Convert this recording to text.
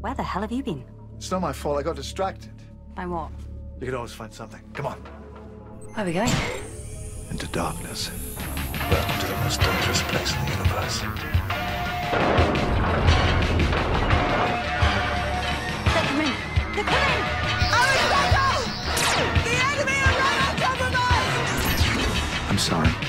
Where the hell have you been? It's not my fault. I got distracted. By what? You could always find something. Come on. Where are we going? Into darkness. Welcome to the most dangerous place in the universe. They're coming! They're coming! Aristotle! The enemy are right on top of us! I'm sorry.